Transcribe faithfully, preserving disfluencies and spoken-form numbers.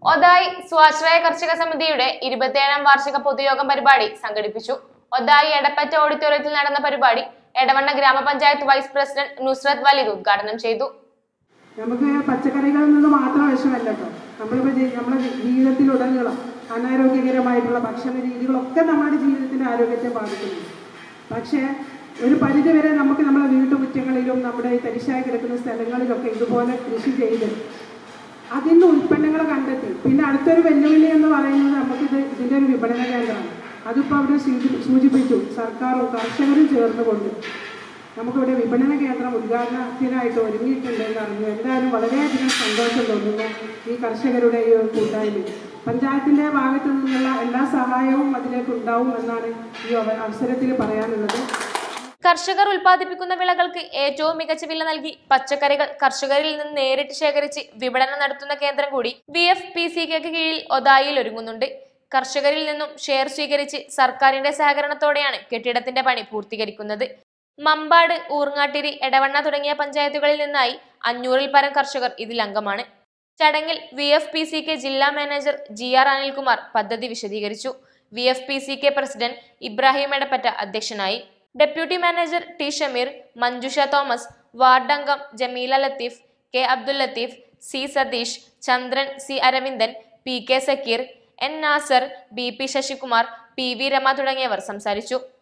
ഒതായി സ്വാശ്രയ കർഷക സമിതിയുടെ ഇരുപത്തിയേഴാം വാർഷിക പൊതുയോഗം പരിപാടി സംഘടിപ്പിച്ചു. ഒതായി എടപ്പറ്റ ഓഡിറ്റോറിയത്തിൽ നടന്ന പരിപാടി എടവണ്ണ ഗ്രാമപഞ്ചായത്ത് വൈസ് പ്രസിഡന്റ് നുസ്രത് വലീദ് ഉദ്ഘാടനം ചെയ്തു. നമുക്ക് പച്ചക്കറികളിൽ നിന്ന് മാത്രം വിഷമല്ലോ, നമ്മളിപ്പോൾ നമ്മുടെ ജീവിതത്തിലുടനീളം അനാരോഗ്യകരമായിട്ടുള്ള ഭക്ഷണ രീതികളൊക്കെ നമ്മുടെ ജീവിതത്തിൻ്റെ ആരോഗ്യത്തെ ബാധിക്കുന്നു. പക്ഷേ ഒരു പരിധിവരെ നമുക്ക് നമ്മുടെ വീട്ടുമുറ്റങ്ങളിലും നമ്മുടെ തരിശായി കിടക്കുന്ന സ്ഥലങ്ങളിലൊക്കെ ഇതുപോലെ കൃഷി ചെയ്ത് അതിൽ നിന്ന് ഉൽപ്പന്നങ്ങൾ കണ്ടെത്തി പിന്നെ അടുത്തൊരു വെല്ലുവിളി എന്ന് പറയുന്നത് നമുക്കിത് ഇതിൻ്റെ ഒരു വിപണന കേന്ദ്രമാണ്. അതിപ്പോൾ അവിടെ സൂചിപ്പിച്ചു, സർക്കാരും കർഷകരും ചേർന്നുകൊണ്ട് നമുക്കിവിടെ വിപണന കേന്ദ്രം ഉദ്ഘാടനത്തിനായിട്ട് ഒരുങ്ങിയിട്ടുണ്ട് എന്ന് അറിഞ്ഞു. എന്തായാലും വളരെയധികം സന്തോഷം തോന്നുന്നു ഈ കർഷകരുടെ ഈ ഒരു കൂട്ടായ്മ. പഞ്ചായത്തിൻ്റെ ഭാഗത്തു നിന്നുള്ള എല്ലാ സഹായവും അതിലേക്ക് ഉണ്ടാവും എന്നാണ് ഈ അവസരത്തിൽ പറയാനുള്ളത്. കർഷകർ ഉൽപ്പാദിപ്പിക്കുന്ന വിളകൾക്ക് ഏറ്റവും മികച്ച വില നൽകി പച്ചക്കറികൾ കർഷകരിൽ നിന്ന് നേരിട്ട് ശേഖരിച്ച് വിപണനം നടത്തുന്ന കേന്ദ്രം കൂടി വി എഫ് പി സി കെക്ക് കീഴിൽ ഒതായിൽ ഒരുങ്ങുന്നുണ്ട്. കർഷകരിൽ നിന്നും ഷെയർ സ്വീകരിച്ച് സർക്കാരിന്റെ സഹകരണത്തോടെയാണ് കെട്ടിടത്തിന്റെ പണി പൂർത്തീകരിക്കുന്നത്. മമ്പാട്, ഊർങ്ങാട്ടിരി, എടവണ്ണ തുടങ്ങിയ പഞ്ചായത്തുകളിൽ നിന്നായി അഞ്ഞൂറിൽ പരം കർഷകർ ഇതിൽ അംഗമാണ്. ചടങ്ങിൽ V F P C K ജില്ലാ മാനേജർ ജി ആർ അനിൽകുമാർ പദ്ധതി വിശദീകരിച്ചു. V F P C K president Ibrahim Edappatta അധ്യക്ഷനായി. Deputy manager T Shameer, Manjusha Thomas, ward അംഗം Jameela Latheef, K Abdul Latheef, C Satheesh, Chandran, C Aravindan, P K Sakeer, N Nasar, B P Sasikumar, P V Rama തുടങ്ങിയവർ സംസാരിച്ചു.